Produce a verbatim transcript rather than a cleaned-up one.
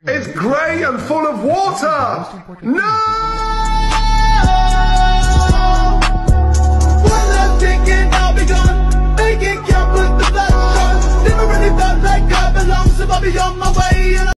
It's grey and full of water! No! One last thinking I'll be gone. Make it count with the blood. Never really felt like I belong, so I'll be on my way.